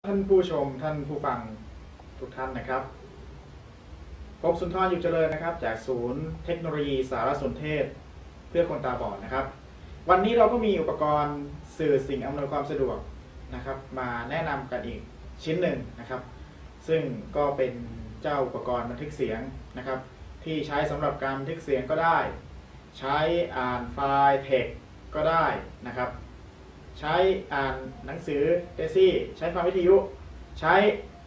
ท่านผู้ชมท่านผู้ฟังทุกท่านนะครับผมสุนทรอยู่เจริญนะครับจากศูนย์เทคโนโลยีสารสนเทศเพื่อคนตาบอดนะครับวันนี้เราก็มีอุปกรณ์สื่อสิ่งอำนวยความสะดวกนะครับมาแนะนำกันอีกชิ้นหนึ่งนะครับซึ่งก็เป็นเจ้าอุปกรณ์บันทึกเสียงนะครับที่ใช้สำหรับการบันทึกเสียงก็ได้ใช้อ่านไฟล์เทคก็ได้นะครับใช้อ่านหนังสือเดซี่ใช้ฟังวิทยุใช้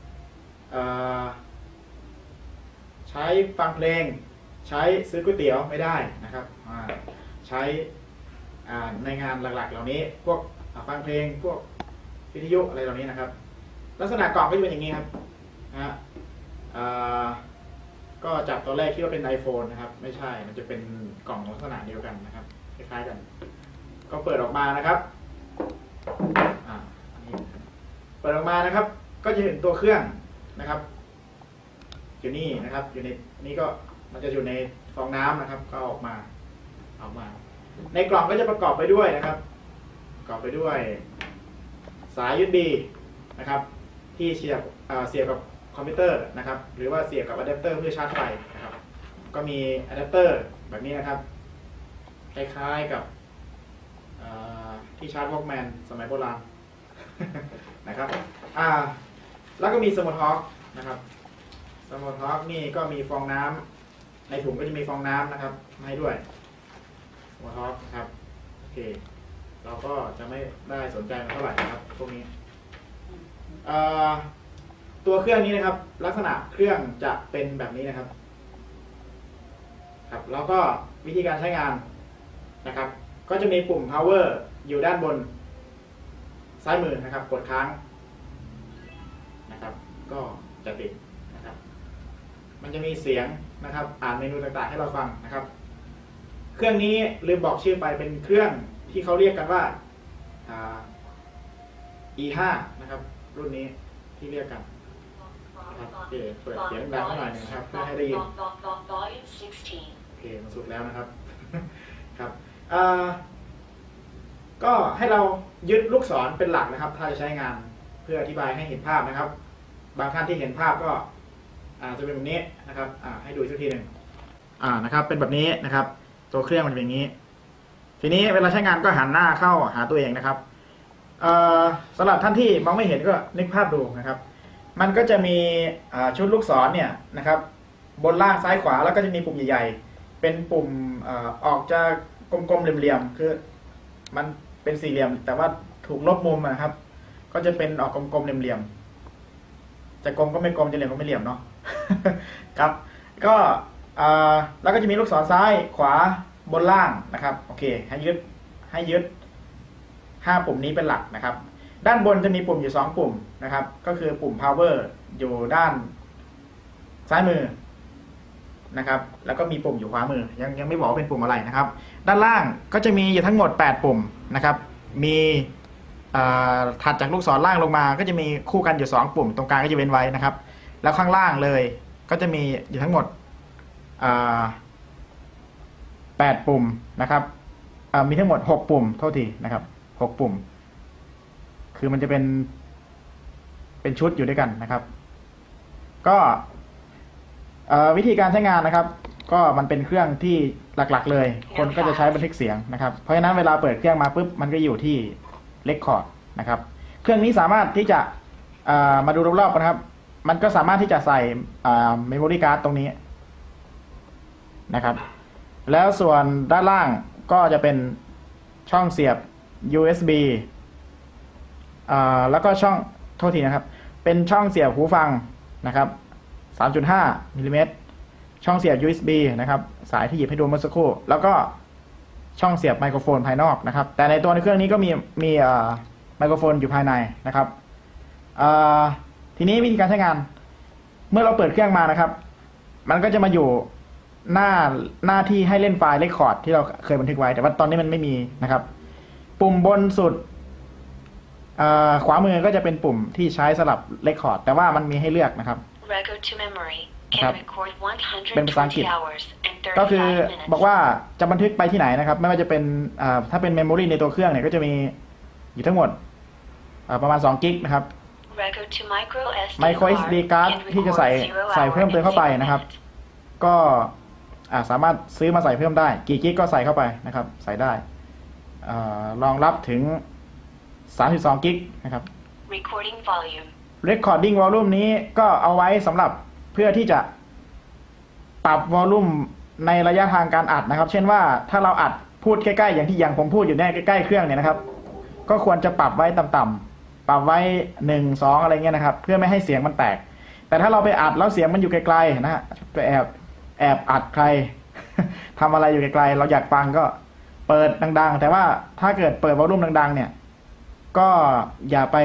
ฟังเพลงใช้ซื้อก๋วยเตี๋ยวไม่ได้นะครับใช้ในงานหลักๆเหล่านี้พวกฟังเพลงพวกวิทยุอะไรเหล่านี้นะครับลักษณะกล่องก็จะเป็นอย่างนี้ครับก็จับตอนแรกคิดว่าเป็น iPhone นะครับไม่ใช่มันจะเป็นกล่องลักษณะเดียวกันนะครับคล้ายๆกันก็เปิดออกมานะครับเปิดออกมานะครับก็จะเห็นตัวเครื่องนะครับอยู่นี่นะครับอยู่ในนี้ก็มันจะอยู่ในฟองน้ำนะครับก็ออกมาในกล่องก็จะประกอบไปด้วยนะครับประกอบไปด้วยสาย USB นะครับที่เสียบกับคอมพิวเตอร์นะครับหรือว่าเสียบกับอะแดปเตอร์เพื่อชาร์จไฟนะครับก็มีอะแดปเตอร์แบบนี้นะครับคล้ายๆกับที่ชาร์จวอล์กแมนสมัยโบราณ นะครับแล้วก็มีสมุดฮอคนะครับสมุดฮอคนี่ก็มีฟองน้ำในถุงก็จะมีฟองน้ำนะครับให้ด้วยสมุดฮอคครับโอเคเราก็จะไม่ได้สนใจมันเท่าไหร่นะครับพวกนี้ตัวเครื่องนี้นะครับลักษณะเครื่องจะเป็นแบบนี้นะครับครับแล้วก็วิธีการใช้งานนะครับก็จะมีปุ่ม power อยู่ด้านบนซ้ายมือนะครับกดค้างนะครับก็จะติดนะครับมันจะมีเสียงนะครับอ่านเมนูต่างๆให้เราฟังนะครับเครื่องนี้ลืมบอกชื่อไปเป็นเครื่องที่เขาเรียกกันว่าE5 นะครับรุ่นนี้ที่เรียกกันนะครับโอเคเปิดเสียงดังหน่อยนึงครับเพื่อให้ได้ยินโอเคมันสุดแล้วนะครับครับก็ให้เรายึดลูกศรเป็นหลักนะครับถ้าจะใช้งานเพื่ออธิบายให้เห็นภาพนะครับบางท่านที่เห็นภาพก็จะเป็นแบบนี้นะครับให้ดูอีกสักทีหนึ่งนะครับเป็นแบบนี้นะครับตัวเครื่องมันเป็นอย่างนี้ทีนี้เวลาใช้งานก็หันหน้าเข้าหาตัวเองนะครับสำหรับท่านที่มองไม่เห็นก็นึกภาพดูนะครับมันก็จะมีชุดลูกศรเนี่ยนะครับบนล่างซ้ายขวาแล้วก็จะมีปุ่มใหญ่ๆเป็นปุ่มออกจะกลมๆเหลี่ยมๆคือมันเป็นสี่เหลี่ยมแต่ว่าถูกลบมุมนะครับก็จะเป็นออกกลมๆเหลี่ยมๆจะกลมก็ไม่กลมจะเหลี่ยมก็ไม่เหลี่ยมเนาะ ครับก็แล้วก็จะมีลูกศรซ้ายขวาบนล่างนะครับโอเคให้ยึด5ปุ่มนี้เป็นหลักนะครับด้านบนจะมีปุ่มอยู่2ปุ่มนะครับก็คือปุ่ม power อยู่ด้านซ้ายมือนะครับแล้วก็มีปุ่มอยู่ขวามือยังไม่บอกว่าเป็นปุ่มอะไรนะครับด้านล่างก็จะมีอยู่ทั้งหมด8ปุ่มนะครับมีถัดจากลูกศรล่างลงมาก็จะมีคู่กันอยู่2ปุ่มตรงกลางก็จะเว้นไว้นะครับแล้วข้างล่างเลยก็จะมีอยู่ทั้งหมด8ปุ่มนะครับมีทั้งหมด6ปุ่มโทษทีนะครับ6ปุ่มคือมันจะเป็นชุดอยู่ด้วยกันนะครับก็วิธีการใช้งานนะครับก็มันเป็นเครื่องที่หลักๆเลยคนก็จะใช้บันทึกเสียงนะครับเพราะฉะนั้นเวลาเปิดเครื่องมาปุ๊บมันก็อยู่ที่เรคคอร์ดนะครับเครื่องนี้สามารถที่จะมาดูรอบๆนะครับมันก็สามารถที่จะใส่เมมโมรี่การ์ดตรงนี้นะครับแล้วส่วนด้านล่างก็จะเป็นช่องเสียบ USB แล้วก็ช่องโทษทีนะครับเป็นช่องเสียบหูฟังนะครับ 3.5 มิลลิเมตรช่องเสียบ USB นะครับสายที่หยิบให้ดูเมื่อสักครู่แล้วก็ช่องเสียบไมโครโฟนภายนอกนะครับแต่ในตัวในเครื่องนี้ก็มีไมโครโฟนอยู่ภายในนะครับทีนี้วิธีการใช้งานเมื่อเราเปิดเครื่องมานะครับมันก็จะมาอยู่หน้าที่ให้เล่นไฟล์เรคคอร์ดที่เราเคยบันทึกไว้แต่ว่าตอนนี้มันไม่มีนะครับปุ่มบนสุดขวามือก็จะเป็นปุ่มที่ใช้สำหรับเรคคอร์ดแต่ว่ามันมีให้เลือกนะครับเป็นภาษาอังกฤษก็คือบอกว่าจะบันทึกไปที่ไหนนะครับไม่ว่าจะเป็นถ้าเป็นเมมโมรีในตัวเครื่องเนี่ยก็จะมีอยู่ทั้งหมดประมาณ2 กิกนะครับ micro SD card ที่จะใส่เพิ่มเติมเข้าไปนะครับก็สามารถซื้อมาใส่เพิ่มได้กี่กิกก็ใส่เข้าไปนะครับใส่ได้รองรับถึง32กิกนะครับ Recording Volume นี้ก็เอาไว้สำหรับเพื่อที่จะปรับวอลลุ่มในระยะทางการอัดนะครับเช่นว่าถ้าเราอัดพูดใกล้ๆอย่างผมพูดอยู่เนี่ยใกล้ๆเครื่องเนี่ยนะครับก็ควรจะปรับไว้ต่ำๆปรับไว้1 2อะไรเงี้ยนะครับเพื่อไม่ให้เสียงมันแตกแต่ถ้าเราไปอัดแล้วเสียงมันอยู่ไกลๆนะฮะไปแอบอัดใคร ทำอะไรอยู่ไกลๆเราอยากฟังก็เปิดดังๆแต่ว่าถ้าเกิดเปิดวอลลุ่มดังๆเนี่ยก็อย่าไป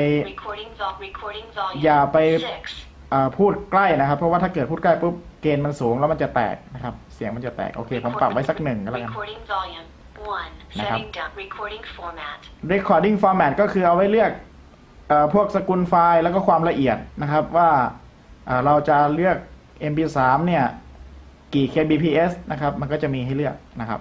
พูดใกล้นะครับเพราะว่าถ้าเกิดพูดใกล้ปุ๊บเกณฑ์มันสูงแล้วมันจะแตกนะครับเสียงมันจะแตกโอเคผมปรับไว้สัก1ก็แล้วกันนะครับ Recording Format ก็คือเอาไว้เลือกพวกสกุลไฟล์แล้วก็ความละเอียดนะครับว่าเราจะเลือก MP3 เนี่ยกี่ kbps นะครับมันก็จะมีให้เลือกนะครับ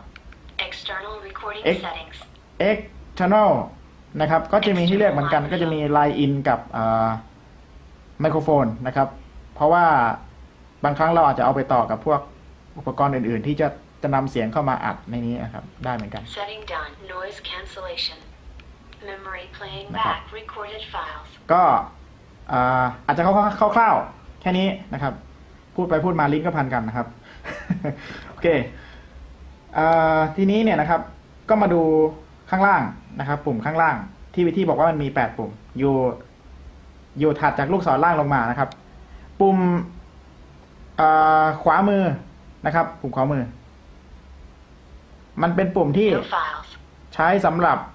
External นะครับก็จะมีให้เลือกเหมือนกันก็จะมี Line in กับไมโครโฟนนะครับเพราะว่าบางครั้งเราอาจจะเอาไปต่อกับพวกอุปกรณ์อื่นๆที่จะนำเสียงเข้ามาอัดในนี้นะครับได้เหมือนกันนะครับก็อาจจะคร่าวๆแค่นี้นะครับพูดไปพูดมาลิ้นก็พันกันนะครับ โอเคทีนี้เนี่ยนะครับก็มาดูข้างล่างนะครับปุ่มข้างล่างที่บอกว่ามันมี8ปุ่มอยู่ถัดจากลูกศรล่างลงมานะครับปุ่มขวามือนะครับปุ่มขวามือมันเป็นปุ่มที่ใช้สำหรับ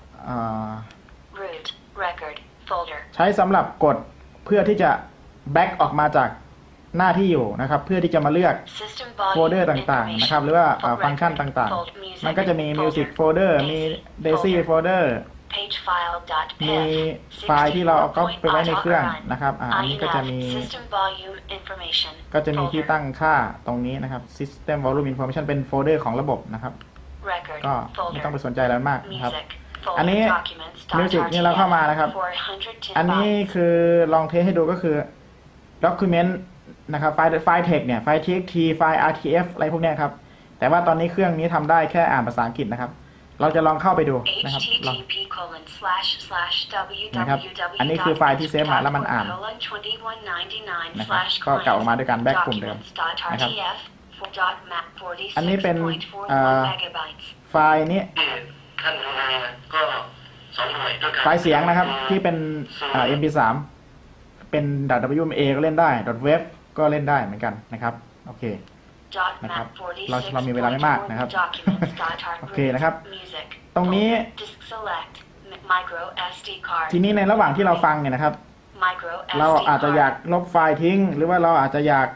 กดเพื่อที่จะแบ็กออกมาจากหน้าที่อยู่นะครับเพื่อที่จะมาเลือกโฟลเดอร์ต่างๆนะครับหรือว่าฟังก์ชันต่างๆมันก็จะมี Music Folder มี Daisy Folder มีไฟล์ที่เราเอาก็ไปไว้ในเครื่องนะครับอันนี้ก็จะมีที่ตั้งค่าตรงนี้นะครับ System Volume Information เป็นโฟลเดอร์ของระบบนะครับก็ไม่ต้องไปสนใจอะไรมากนะครับอันนี้ Music นี่เราเข้ามานะครับอันนี้คือลองเทสให้ดูก็คือ Document นะครับไฟล์ text เนี่ยไฟล์ txt ไฟล์ rtf อะไรพวกนี้ครับแต่ว่าตอนนี้เครื่องนี้ทำได้แค่อ่านภาษาอังกฤษนะครับเราจะลองเข้าไปดูนะครับอันนี้คือไฟล์ที่เซฟมาแล้วมันอ่านนะครับก็เก่าออกมาด้วยการแบ็กปุ่มเดิมนะครับอันนี้เป็นไฟล์นี้ไฟล์เสียงนะครับที่เป็นmp3 เป็น .wma ก็เล่นได้ .web ก็เล่นได้เหมือนกันนะครับโอเคนะครับเรามีเวลาไม่มากนะครับ โอเคนะครับตรงนี้ทีนี้ในระหว่างที่เราฟังเนี่ยนะครับเราอาจจะอยากลบไฟล์ทิ้งหรือว่าเราอาจจะอยาก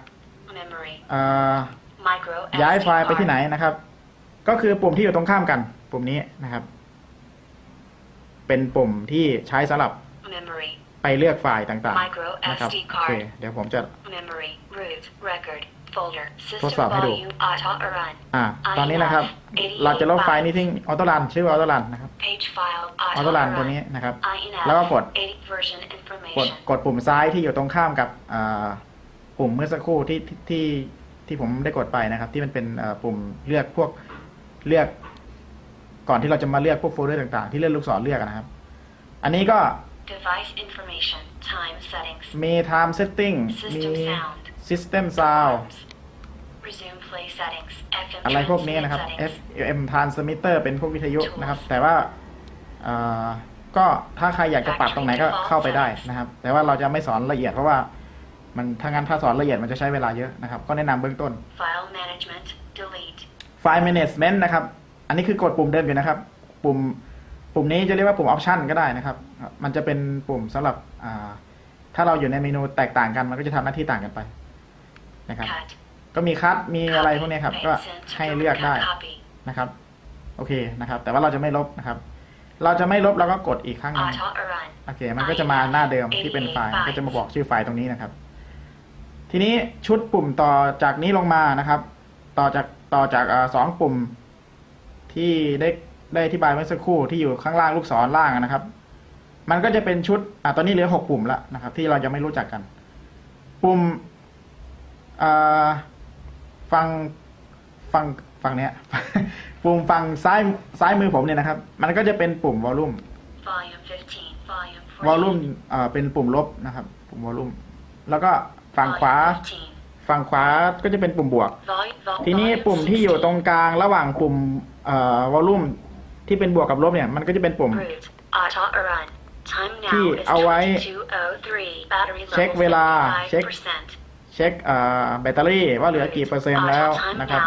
ย้ายไฟล์ไปที่ไหนนะครับก็คือปุ่มที่อยู่ตรงข้ามกันปุ่มนี้นะครับเป็นปุ่มที่ใช้สำหรับไปเลือกไฟล์ต่างๆนะครับโอเคเดี๋ยวผมจะทดสอบให้ดูตอนนี้นะครับเราจะลบไฟล์นี้ทิ้งออโต้รันชื่อว่าออโต้รันนะครับออโต้รันตัวนี้นะครับแล้วก็กดปุ่มซ้ายที่อยู่ตรงข้ามกับปุ่มเมื่อสักครู่ที่ผมได้กดไปนะครับที่มันเป็นปุ่มเลือกก่อนที่เราจะมาเลือกพวกโฟลเดอร์ต่างๆที่เลื่อนลูกศรเลือกนะครับอันนี้ก็มี time setting มี system sound อะไรพวกนี้นะครับ FM transmitter เป็นพวกวิทยุนะครับแต่ว่าก็ถ้าใครอยากจะปรับตรงไหนก็เข้าไปได้นะครับแต่ว่าเราจะไม่สอนละเอียดเพราะว่าถ้างั้นถ้าสอนละเอียดมันจะใช้เวลาเยอะนะครับก็แนะนำเบื้องต้น File Management นะครับอันนี้คือกดปุ่มเดิมอยู่นะครับปุ่มนี้จะเรียกว่าปุ่ม Option ก็ได้นะครับมันจะเป็นปุ่มสำหรับถ้าเราอยู่ในเมนูแตกต่างกันมันก็จะทำหน้าที่ต่างกันไปนะครับก็มีคัทมีอะไรพวกนี้ครับก็ให้เลือกได้นะครับโอเคนะครับแต่ว่าเราจะไม่ลบนะครับเราจะไม่ลบเราก็กดอีกครั้งนึงโอเคมันก็จะมาหน้าเดิมที่เป็นไฟล์ก็จะมาบอกชื่อไฟล์ตรงนี้นะครับทีนี้ชุดปุ่มต่อจากนี้ลงมานะครับต่อจาก2ปุ่มที่ได้อธิบายเมื่อสักครู่ที่อยู่ข้างล่างลูกศรล่างนะครับมันก็จะเป็นชุดตอนนี้เหลือ6ปุ่มแล้วนะครับที่เรายังไม่รู้จักกันปุ่มฝั่งเนี้ย ปุ่มฝั่งซ้ายมือผมเนี่ยนะครับมันก็จะเป็นปุ่มวอลลุ่มเป็นปุ่มลบนะครับปุ่มวอลลุ่มแล้วก็ฝั่งขวาก็จะเป็นปุ่มบวกทีนี้ปุ่มที่อยู่ตรงกลางระหว่างปุ่มวอลลุ่มที่เป็นบวกกับลบเนี่ยมันก็จะเป็นปุ่มที่เอาไว้เช็คเวลาเช็คแบตเตอรี่ว่าเหลือกี่เปอร์เซ็นต์แล้วนะครับ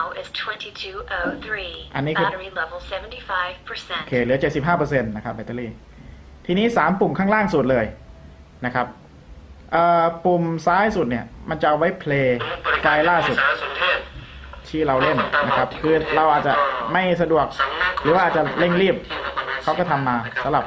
อันนี้คือโอเคเหลือ 75% นะครับแบตเตอรี่ทีนี้3ปุ่มข้างล่างสุดเลยนะครับปุ่มซ้ายสุดเนี่ยมันจะเอาไว้เพลย์ไฟล์ล่าสุดที่เราเล่นนะครับคือเราอาจจะไม่สะดวกหรือว่าอาจจะเร่งรีบเขาก็ทำมาสำหรับ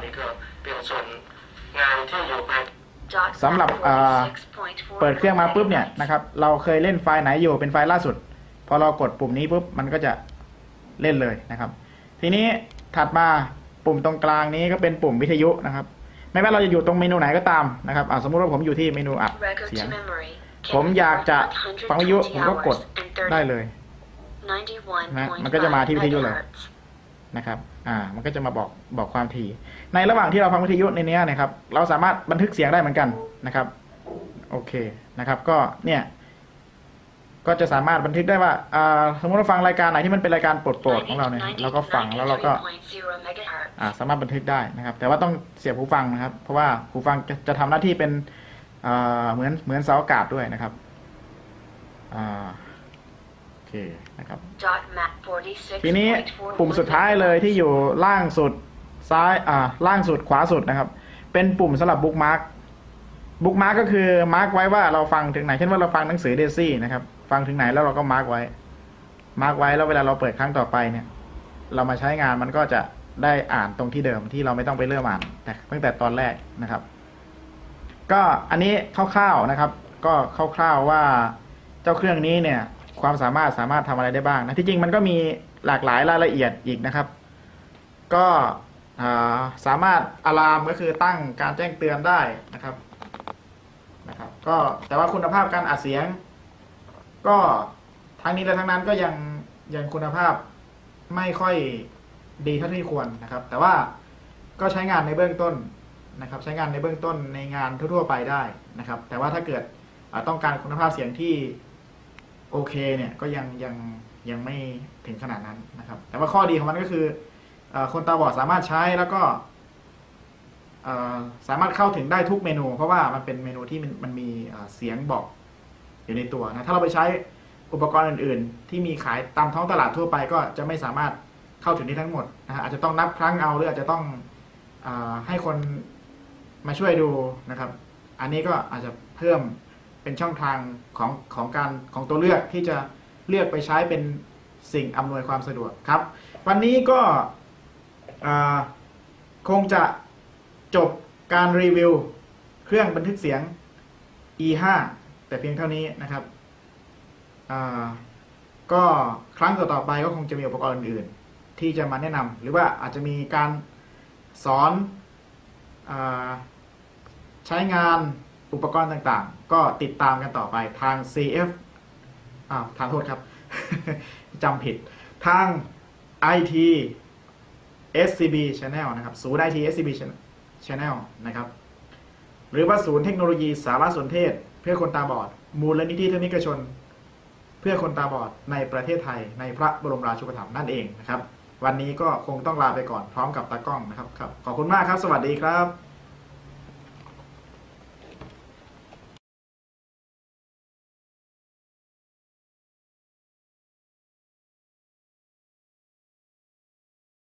เปิดเครื่องมาปุ๊บเนี่ยนะครับเราเคยเล่นไฟล์ไหนอยู่เป็นไฟล์ล่าสุดพอเรากดปุ่มนี้ปุ๊บมันก็จะเล่นเลยนะครับทีนี้ถัดมาปุ่มตรงกลางนี้ก็เป็นปุ่มวิทยุนะครับไม่ว่าเราจะอยู่ตรงเมนูไหนก็ตามนะครับสมมุติว่าผมอยู่ที่เมนูอัดเสียงผมอยากจะฟังวิทยุผมก็กดได้เลยนะมันก็จะมาที่วิทยุเลยนะครับมันก็จะมาบอกความถี่ในระหว่างที่เราฟังวิทยุในนี้นะครับเราสามารถบันทึกเสียงได้เหมือนกันนะครับโอเคนะครับก็เนี่ยก็จะสามารถบันทึกได้ว่าสมมติเราฟังรายการไหนที่มันเป็นรายการโปรดของเราเนี่ยเราก็ฟังแล้วเราก็สามารถบันทึกได้นะครับแต่ว่าต้องเสียบหูฟังนะครับเพราะว่าหูฟังจะทำหน้าที่เป็นเหมือนเสาอากาศด้วยนะครับโอเคนะครับทีนี้ปุ่มสุดท้ายเลยที่อยู่ล่างสุดซ้ายล่างสุดขวาสุดนะครับเป็นปุ่มสำหรับบุ๊กมาร์กก็คือมาร์กไว้ว่าเราฟังถึงไหนเช่นว่าเราฟังหนังสือเดซี่นะครับฟังถึงไหนแล้วเราก็มาร์กไว้แล้วเวลาเราเปิดครั้งต่อไปเนี่ยเรามาใช้งานมันก็จะได้อ่านตรงที่เดิมที่เราไม่ต้องไปเริ่มอ่านตั้งแต่ตอนแรกนะครับก็อันนี้คร่าวๆนะครับก็คร่าวๆว่าเจ้าเครื่องนี้เนี่ยความสามารถทำอะไรได้บ้างนะที่จริงมันก็มีหลากหลายรายละเอียดอีกนะครับก็สามารถอะลามก็คือตั้งการแจ้งเตือนได้นะครับก็แต่ว่าคุณภาพการอัดเสียงก็ทั้งนี้และทั้งนั้นก็ยังคุณภาพไม่ค่อยดีเท่าที่ควรนะครับแต่ว่าก็ใช้งานในเบื้องต้นนะครับใช้งานในเบื้องต้นในงานทั่วๆไปได้นะครับแต่ว่าถ้าเกิดต้องการคุณภาพเสียงที่โอเคเนี่ยก็ยังไม่ถึงขนาดนั้นนะครับแต่ว่าข้อดีของมันก็คือคนตาบอดสามารถใช้แล้วก็สามารถเข้าถึงได้ทุกเมนูเพราะว่ามันเป็นเมนูที่มันมีเสียงบอกอยู่ในตัวนะถ้าเราไปใช้อุปกรณ์อื่นๆที่มีขายตามท้องตลาดทั่วไปก็จะไม่สามารถเข้าถึงได้ทั้งหมดนะฮะอาจจะต้องนับครั้งเอาหรืออาจจะต้องให้คนมาช่วยดูนะครับอันนี้ก็อาจจะเพิ่มเป็นช่องทางของตัวเลือกที่จะเลือกไปใช้เป็นสิ่งอำนวยความสะดวกครับวันนี้ก็คงจะจบการรีวิวเครื่องบันทึกเสียง E5 แต่เพียงเท่านี้นะครับก็ครั้งต่อไปก็คงจะมีอุปกรณ์อื่นๆที่จะมาแนะนำหรือว่าอาจจะมีการสอนใช้งานอุปกรณ์ต่างๆก็ติดตามกันต่อไปทาง CF ทางโทษครับ จำผิดทาง IT SCB Channel นะครับศูนย์ IT SCB Channel นะครับหรือว่าศูนย์เทคโนโลยีสารสนเทศเพื่อคนตาบอดมูลนิธิทนิกชนเพื่อคนตาบอดในประเทศไทยในพระบรมราชูปถัมภ์นั่นเองนะครับวันนี้ก็คงต้องลาไปก่อนพร้อมกับตากล้องนะครับขอบคุณมากครับสวัสดีครับ